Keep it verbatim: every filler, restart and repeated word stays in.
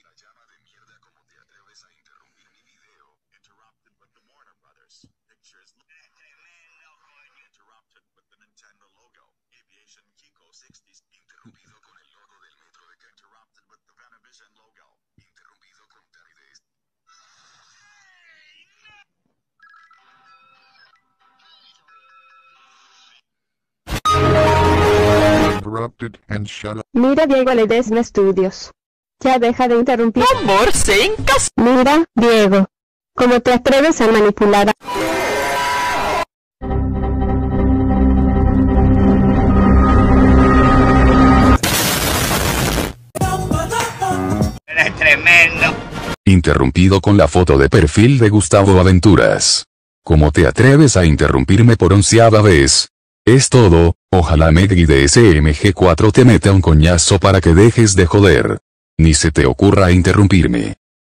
Mira llama de mierda, ¿cómo te atreves a interrumpir mi video? Interrupted with the Warner Brothers. Pictures. Tremendo, coño. Interrupted with the Nintendo logo. Aviation Kiko sesenta. Interrumpido con el logo del metro de K. Interrupted with the Vanavision logo. Interrumpido con Tarides. Interrupted and shut up. Mira Diego Ledesma Studios. Ya deja de interrumpir. Amor, se encas. Mira, Diego. ¿Cómo te atreves a manipular a... Eres tremendo. Interrumpido con la foto de perfil de Gustavo Aventuras. ¿Cómo te atreves a interrumpirme por onceava vez? Es todo, ojalá Meggy de S M G cuatro te meta un coñazo para que dejes de joder. Ni se te ocurra interrumpirme.